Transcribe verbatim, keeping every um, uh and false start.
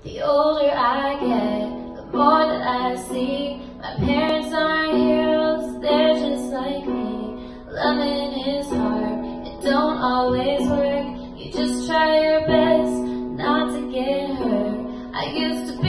The older I get, the more that I see my parents aren't heroes, they're just like me. Loving is hard, it don't always work. You just try your best not to get hurt. I used to be